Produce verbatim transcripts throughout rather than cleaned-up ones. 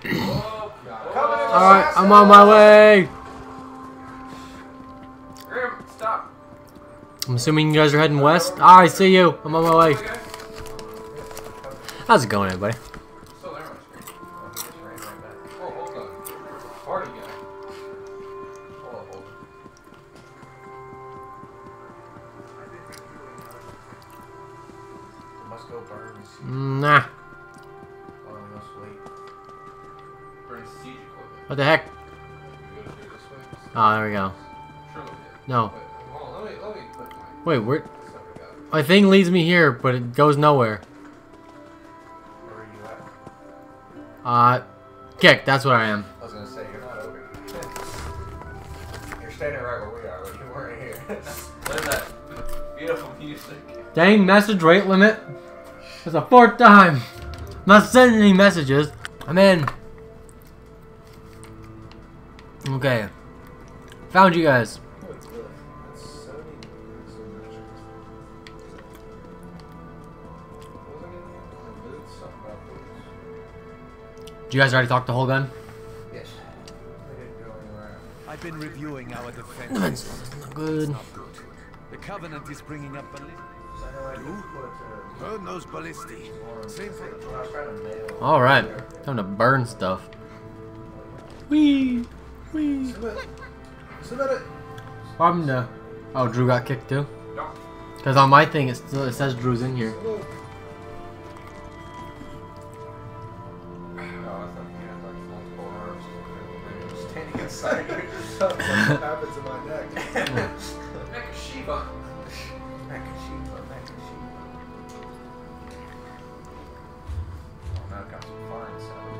Alright, I'm on my way. Grim, stop. I'm assuming you guys are heading west. Ah, I see you. I'm on my way. How's it going, everybody? Nah. What the heck? Oh, there we go. No. Wait, where? My thing leads me here, but it goes nowhere. Uh, kick. That's what I am. I was gonna say you're not over. You're standing right where we are, but you weren't here. What is that beautiful music? Dang message rate limit. It's the fourth time. I'm not sending any messages. I'm in. Okay. Found you guys. Did you guys already talk to whole gun? Yes. We didn't go anywhere. I've been reviewing our defense. Defense not good. The Covenant is bringing up ballistics. Burn those ballisti. Same for All right, time to burn stuff. Wee, wee. I'm the. Oh, Drew got kicked too. Because on my thing, it still it says Drew's in here. Standing inside you. Something happens in my neck. Nakashiba. Nakashiba, Nakashiba. Oh, now I've got some fine sound.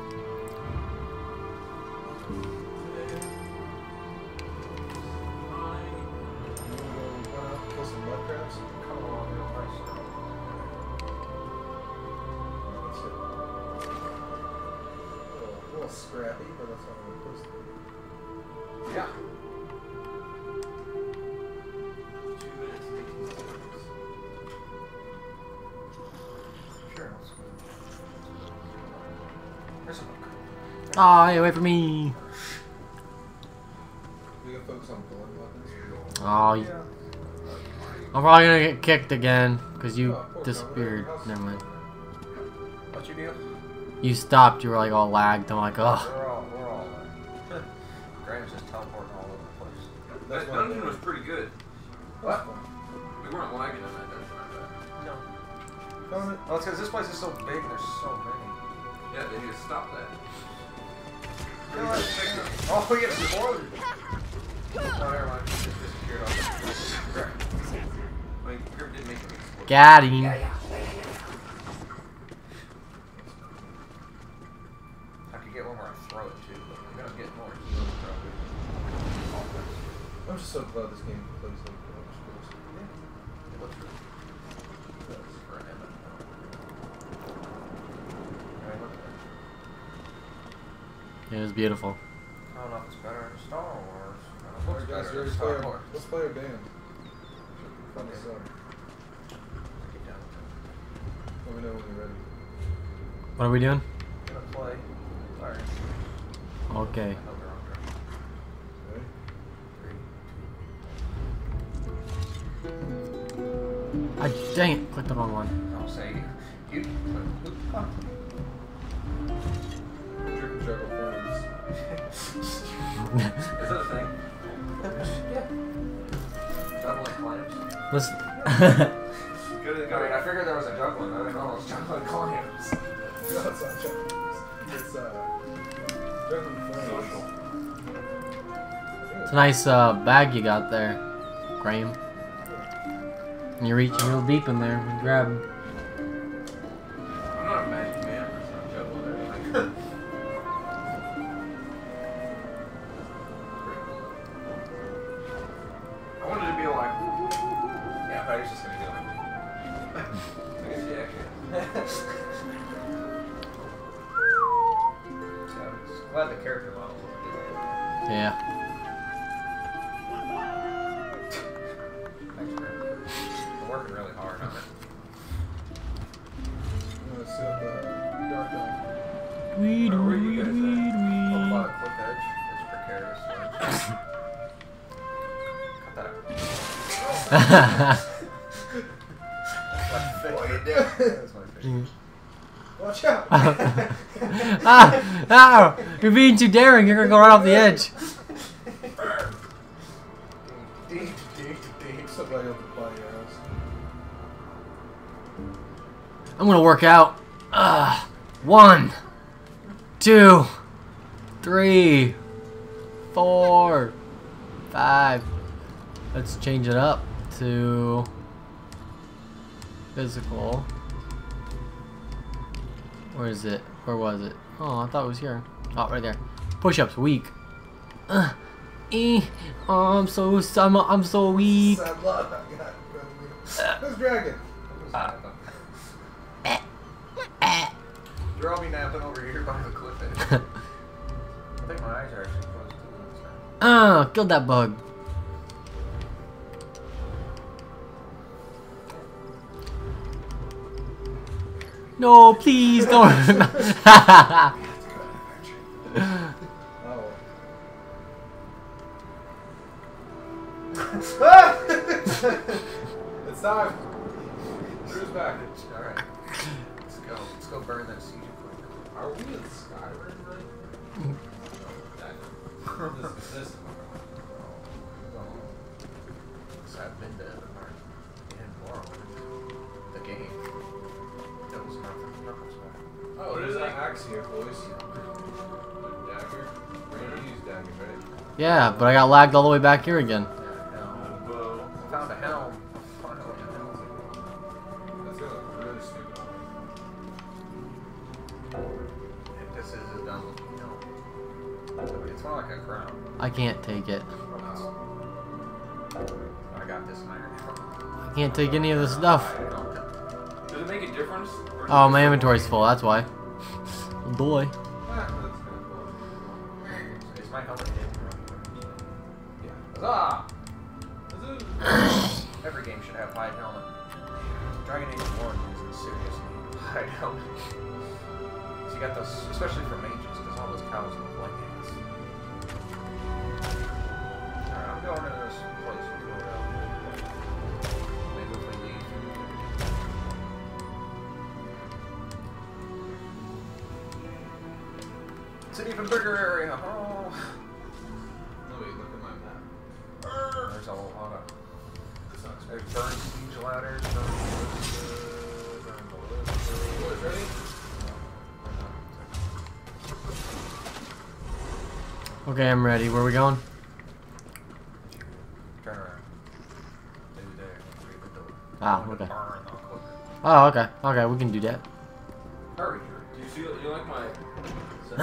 Kill some mud crabs? Come along real nice. That's it. A little, a little scrappy, but that's all we're supposed to do. Yeah. Aw, oh, away from me. We can focus on bullet weapons. Oh, yeah. I'm probably gonna get kicked again because you oh, disappeared. Never mind. What's your deal? You stopped. You were like all lagged. I'm like, oh. We're all, we're all uh, Graham's just teleporting all over the place. That dungeon was pretty good. What? We weren't lagging in that dungeon, I bet. No. Found it? Oh, it's because this place is so big and there's so many. Yeah, they need to stop that. Oh, we get spoiled. Oh, never mind. It just disappeared off the I mean, Grip didn't make it. Got him. Yeah, yeah. I could get one where I throw it too, but we're gonna get more healing probably. I'm just so glad this game plays like that. Yeah. It looks really good. That's for an M M O. Alright, look at that. It was beautiful. I don't know if it's better in Star Wars. Alright guys, ready to play our, let's play our band. Fun as hell. Let me know when you're ready. What are we doing? I'm gonna play. Alright. Okay. Ready? I dang it, clicked the wrong one. I'll say you. Huh. Trick juggle forms. Is that a thing? Yeah. Juggling clams. Let's. Good. I mean, I figured there was a juggling. I didn't know it was juggling clams. No, it's not juggling. It's uh, juggling forms. It's a nice uh, bag you got there, Graham. And you're reaching real deep in there and grab him. I'm not a magic man. I'm not juggling or anything. I wanted to be like, Yeah, I was just gonna do it. I guess yeah, I So, I'm just glad the character model was good. Yeah. Thanks, Graham. I'm working really hard on it. I'm gonna set the dark on. weed, Where are weed, you weed, guys weed, at? Oh, weed. by the cliff edge. It's precarious. Cut that out. What are you doing? That's my face. Watch out! Ah! Ah! You're being too daring. You're gonna go right off the edge. Deep, deep, deep. Somebody open the body house. I'm gonna work out. Ah, one, two, three, four, five. Let's change it up to physical. Where is it? Where was it? Oh, I thought it was here. Oh, right there. Push-ups, weak. Uh, eh, oh, I'm so I'm, I'm so weak. Sad luck I got. Who's dragon? You're all be napping over here by the cliff edge. I think my eyes are actually closed too this time. Ah, killed that bug. No, please don't. Oh. It's time. Drew's back. Alright. Let's go. Let's go burn that siege equipment. Are we in Skyrim right? This is this. So I've been to the part in Laurel. The game. That was nothing. Nothing's back. Oh, there's an axe here, boys. Dagger. We're gonna use dagger, right? Yeah, but I got lagged all the way back here again. Yeah, helm. Whoa. Found a helm. Finally a helm. That's gonna look really stupid. If this is a dumb looking helm. It's more like a crown. I can't take it. I got this iron helm. I can't take any of the stuff. Does it make a difference? Or Oh, my inventory's full. That's why. Boy. Ah, that's kind of cool. Is my helmet hidden? Yeah. Huzzah! Huzzah! Every game should have hide helmet. Dragon Age one isn't seriously hide helmet. So you got those, especially for mages, because all those cows look like ants. Alright, I'm going to this place with Tamriel. Maybe if we leave. It's an even bigger area. Oh. No, wait, look at my map. There's a lot of. This sucks. There's burn siege ladders, burn ballista, burn ballista. Boys, ready? Okay, I'm ready. Where are we going? Turn around. Maybe there. Read the door. Ah, Go to okay. barn, I'll click Oh, okay. Okay, we can do that. it. Hurry. Do you see? You like my? Yeah.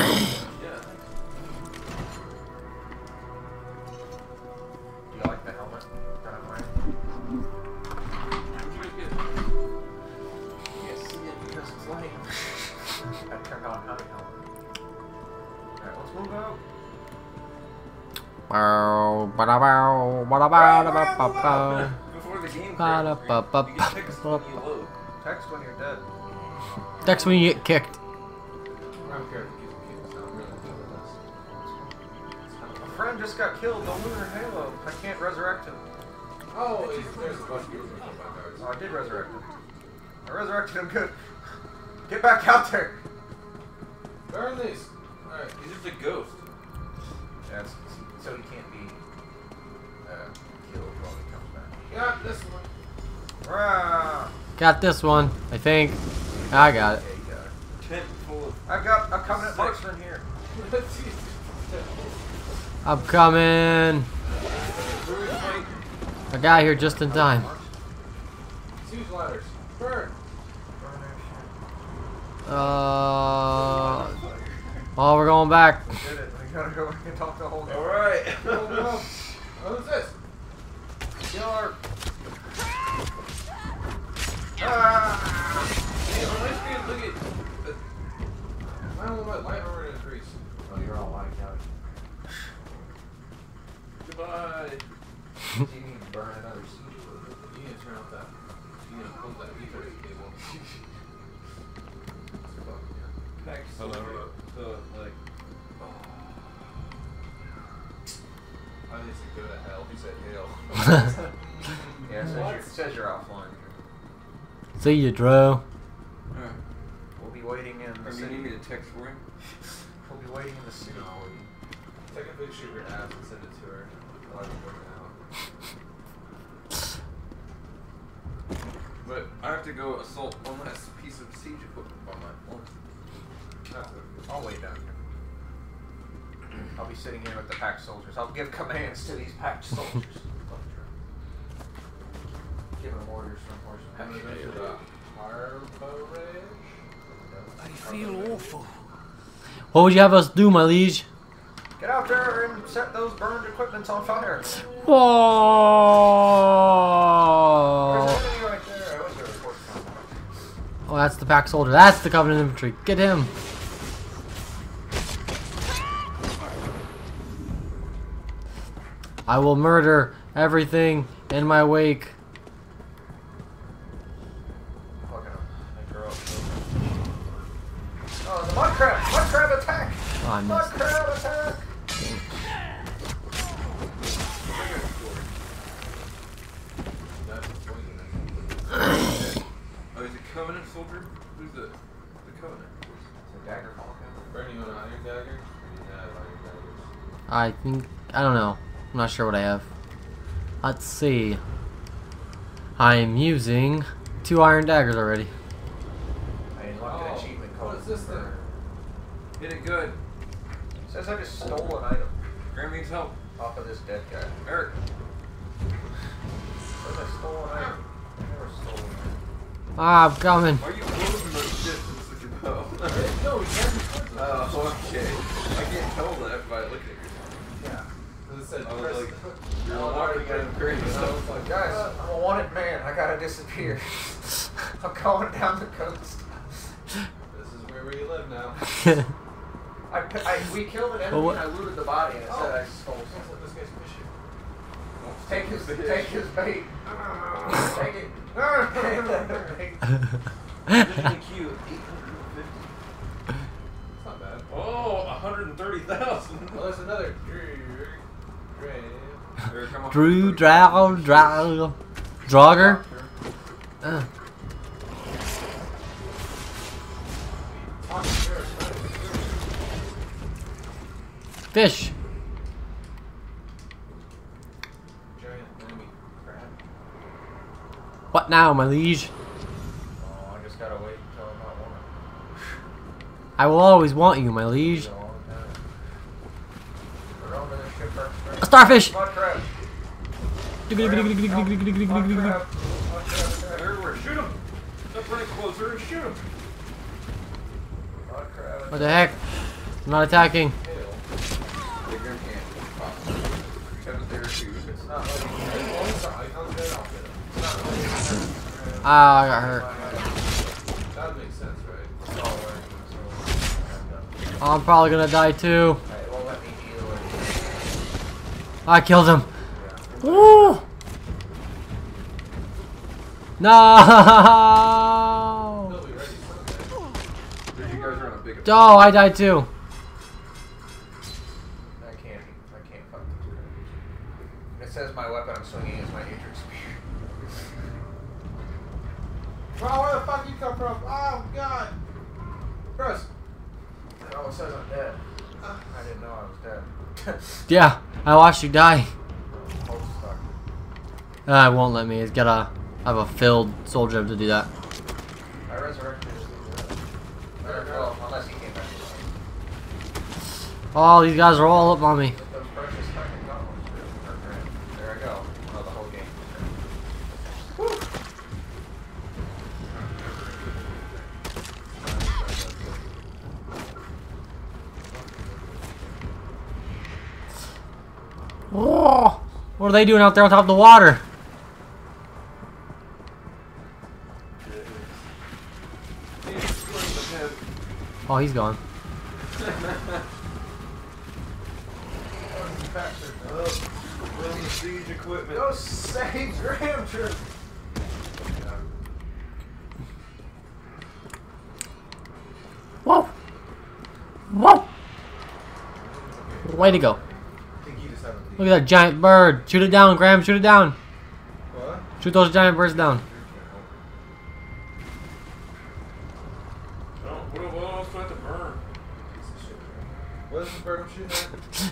Do you like the helmet that I'm wearing? Where'd you get it? You can't see it because it's lame. I turned on hunting helmet. Alright, let's move out. Bow, bada bow, bada bow, bada bow, bow. Before the game Ba-da, crashes, ba-ba, you get text when you load. Text when you're dead. Text when you get kicked. I don't care if it keeps kids. I'm really good with this. A friend just got killed. Don't lose her halo. I can't resurrect him. Oh, it's, there's a bunch of people that come back Oh, I did resurrect him. I resurrected him good. Get back out there. Burn these. Alright. He's just a ghost. Yeah, it's, so he can't be uh, killed while he comes back. Got this one. Rah! Got this one, I think. I got it. Yeah, you got it. Tent full of. I've got a covenant marksman here. I'm coming. Drew's fight. I got here just in time. Siege ladders. Burn. Burn that Uh. shit. Oh, we're going back. We did it. We gotta go back and talk to Holden. Alright. Oh, no. Oh, who's this? Killer. Ah! Hey, on my screen, look at. I don't know what light armor to increase. Oh, you're all like out. Goodbye. You need to burn another siege. You need to turn off that. You need to close that ether cable. Fuck, yeah. Next. Hello. So, like. Oh. I need to go to hell. He said hell. Yeah, it says, you're, it says you're offline. See you, Dro. Alright. We'll be waiting in the Or do you city. need me to text for him? We'll be waiting in the city. No. Take a picture of your ass and send it to her. I'll have it working out. But I have to go assault one last piece of siege equipment by my own. I'll wait down here. I'll be sitting here with the packed soldiers. I'll give commands to these packed soldiers. Give them orders from horsemen. I feel awful. What would you have us do, my liege? Get out there and set those burned equipments on fire. Oh, There's an enemy right there. I was there, of course. oh, that's the pack soldier. That's the Covenant infantry. Get him. I will murder everything in my wake. Fucking him. Make her up. Oh, the mud crab! Mud crab attack! Oh, I Mud missed. crab attack! Oh, he's a Covenant soldier? Who's the, the Covenant? It's a dagger falcon. Bernie, you want an iron dagger? Yeah, iron daggers. I think I don't know. I'm not sure what I have. Let's see. I'm using two iron daggers already. I unlocked an Oh, achievement what code. is this thing? for- Hit it good. It says I just stole an item Graham needs help. off of this dead guy. Eric. It says I stole an item. I never stole an item. Ah, I'm coming. Why are you closing those distance with your bow? No, he can't be close. Oh, okay. I can't tell that by looking at you. Yeah. It said, I was press- like, you're Oh, walking already out of crazy I was stuff. like, guys, I'm a wanted man. I gotta disappear. I'm going down the coast. This is where we live now. I, I, we killed an enemy Well, what- and I looted the body and it Oh. said I stole Sounds something. like this guy's fishing. Take his, Fish. take his bait. Take it. Take that bait. Fishing Q, eight hundred fifty. It's not bad. Oh, one hundred thirty thousand. Well, there's another Drew. Drew. Come on. Drew, Drow, Drow, Draugr. Uh, fish. Giant enemy crab. What now, my liege? Oh, I just gotta wait until I'm not wanted. I will always want you, my liege. It's a long time. We're over the ship first, A first. starfish. Mud crab. Mud crab. Mud crab. Everywhere, shoot him! Step right closer and shoot him! Mud crab. What the heck? I'm not attacking. Hail. The grim can't. Possibly. Kevin's there too. It's not letting me. Oh, it's not. Icon's dead. I'll get him. It's not letting me. Ah, I got hurt. That would make sense, right? It's all working, so I'm probably gonna die too. it won't let me heal it. I killed him. Yeah. Woo! No! No, we ready. You guys are on a big. Oh, I died too. I can't. I can't fuck the two. It says my weapon I'm swinging is my hatred spear. Bro, where the fuck you come from? Oh god! Chris! Oh, it says I'm dead. I didn't know I was dead. Yeah, I watched you die. Hold stuck. Uh, it won't let me. It's gotta have a filled soldier to do that. I resurrected his Or, well, unless he came back to life. Oh, these guys are all up on me. With those precious fucking goblins. There I go. Oh, the whole game. Woo! Oh, what are they doing out there on top of the water? Oh, he's gone. Run the siege equipment. Go save Graham Trip! Whoa! Whoa! Way to go. Look at that giant bird. Shoot it down, Graham. Shoot it down. What? Shoot those giant birds down. Oh, what what else do I have to burn? What is this bird I'm shooting at?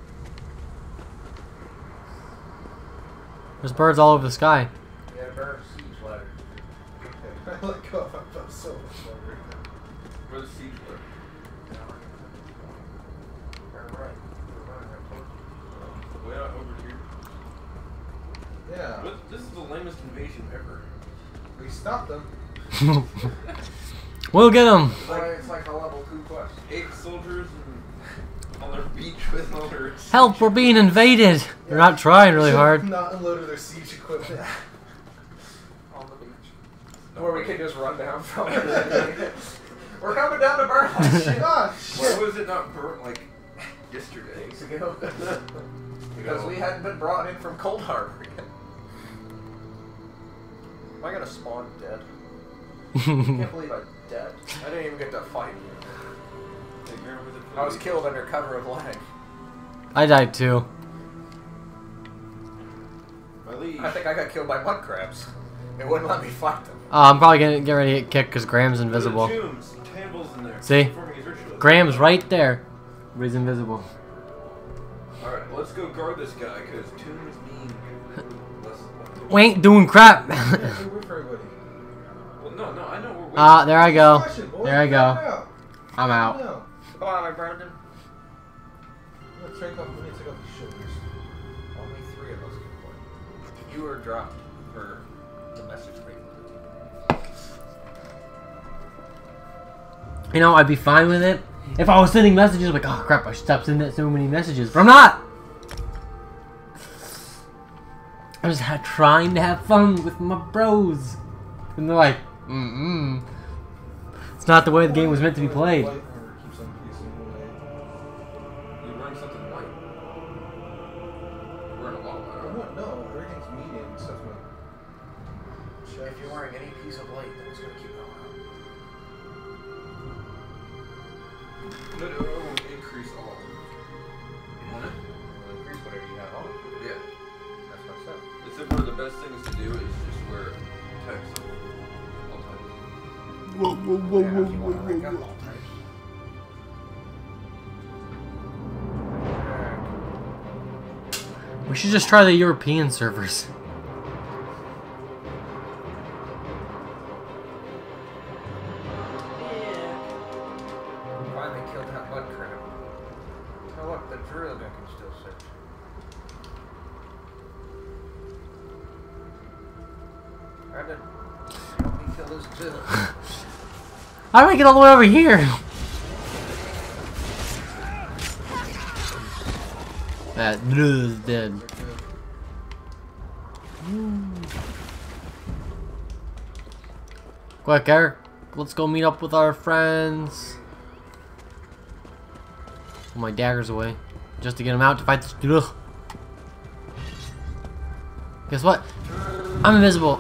There's birds all over the sky. Yeah, bird siege ladder. Okay, I let go of I'm so much longer. Where's the siege ladder? Right. Way out over here. Yeah. What, this is the lamest invasion ever. We stopped them. We'll get them. It's like, it's like a level two quest. Eight soldiers and on their beach with all their Help, we're being invaded. They're not trying really Should've hard. Not unloaded their siege equipment on the beach. Where we can just run down from it. We're coming down to burn that shit. Oh, shit. Why was it not burnt like yesterday? Days ago. Because we hadn't been brought in from Cold Harbor yet. Am I gonna spawn dead? I can't believe I'm dead. I didn't even get to fight. I was killed under cover of lag. I died too. I think I got killed by mud crabs. It wouldn't let me fight them. Uh, I'm probably gonna get ready to get kicked because Graham's invisible. See? Graham's right there. But he's invisible. Alright, let's go guard this guy because Tombs mean less. We ain't doing crap. Yeah, hey, we're for everybody. Well, no, no, I know we're waiting. Ah, uh, there I go. Discussion, boy. There I Get go. out. I'm out. No. Come on, my Brandon. Let's take off, let me take off the shoulders. Only three of us can play. You were dropped for the message rate. You know, I'd be fine with it if I was sending messages like, oh crap, I should stop sending so many messages. But I'm not! I'm just ha trying to have fun with my bros. And they're like, mm-mm. It's not the way the game was meant to be played. You bring something white. You're wearing a long one. No, everything's medium except my... If you're wearing any piece of light, then it's going to keep going up. No, no, no, increase all. You want it? Well, increase whatever you have on. Yeah. That's what I said. Except for the best things to do is just wear types of all types. Whoa, whoa, whoa, Yeah, whoa, if you whoa, want to rank whoa, up whoa. all types. We should just try the European servers. Finally killed that mud crab. Oh look, the drill gun can still search. Brandon, help me kill this drill. How do I get all the way over here? That drill is dead. Quick, Eric. Let's go meet up with our friends. Put my daggers away. Just to get them out to fight this drill. Guess what? I'm invisible.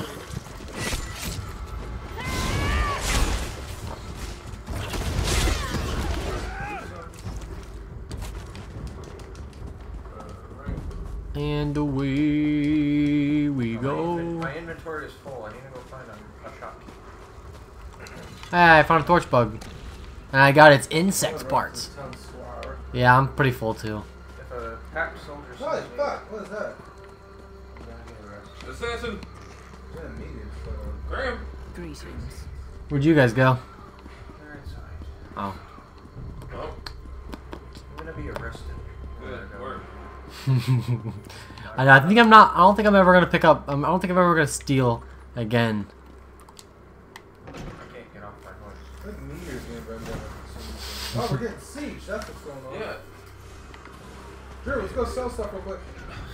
And away we go. My inventory is full. I need to go find a, a shop. Hey, I found a torch bug. And I got its insect parts. Yeah, I'm pretty full too. If a packed soldier Holy fuck, what is that? Assassin! Yeah, medium, so- Graham! Greetings. Where'd you guys go? They're inside. Oh. Oh, I'm gonna be arrested. good work. I, I think I'm not. I don't think I'm ever gonna pick up. Um, I don't think I'm ever gonna steal again. I can't get off my horse. I think meteor's gonna run down. Oh, we're getting siege. That's what's going on. Yeah. Drew, let's go sell stuff real quick.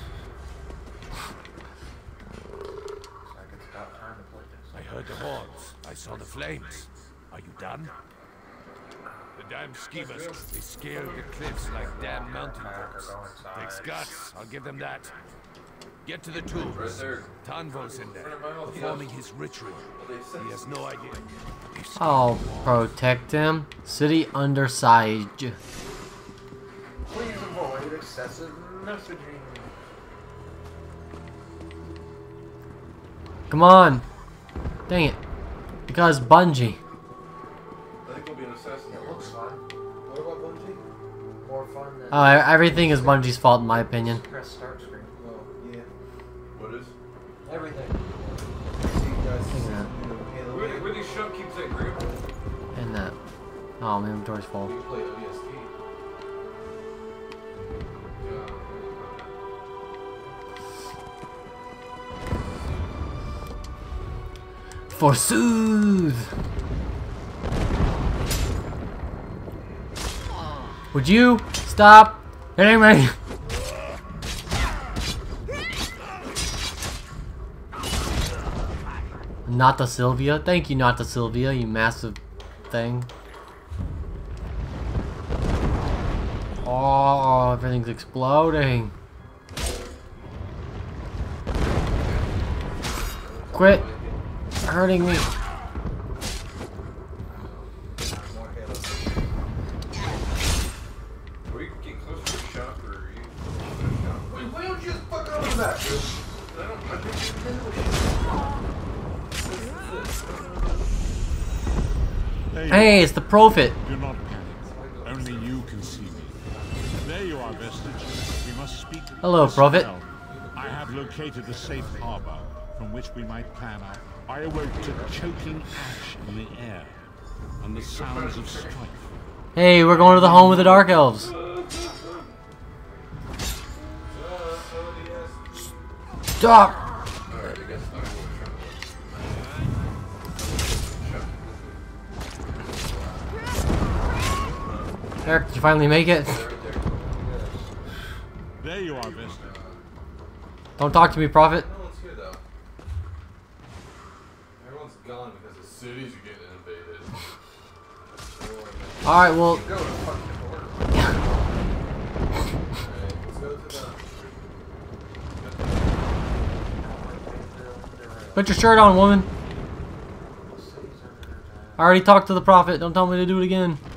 So I can stop time to play this. I heard the horns. I saw the flames. Are you done? The damn skeevers, they scaled the cliffs like damn mountain Attack or goats. go inside. Takes guts, I'll give them that. Get to the tools. Right there. Tanvo's in there, performing his ritual. He has no idea. I'll protect him. City under siege. Please avoid excessive messaging. Come on. Dang it. Because Bungie. I think we'll be an assassin. It looks fun. What about Bungie? More fun than Oh, everything is Bungie's fault in my opinion. press start screen. Oh, yeah. What is? Everything. See you guys. Yeah. Halo Where, eight. where these shop keep saying grandpa? And that. Oh, my inventory's full. You play O S T. Forsooth! Would you stop hitting me? Not the Sylvia. Thank you, not the Sylvia, you massive thing. Oh, everything's exploding. Quit hurting me. More Halo six. Are we getting close to the shop or are you close to the shop? Wait, why don't you just fuck over that, dude? I don't, I think There you Hey, it's the Prophet. are. Do not panic. Only you can see me. There you are, Vestige. We must speak. Hello, to Prophet. Tamriel. I have located a safe harbor from which we might plan out. I awoke to choking ash in the air and the sounds of strife. Hey, we're going to the home of the Dark Elves. Stop! Alright, I guess I will try. Eric, did you finally make it? There you are, Vestige. Don't talk to me, Prophet. No one's here, though. Everyone's gone because the cities are getting invaded. Alright, well. Go to fucking order. Alright, let's go to the... Put your shirt on, woman. I already talked to the Prophet. Don't tell me to do it again.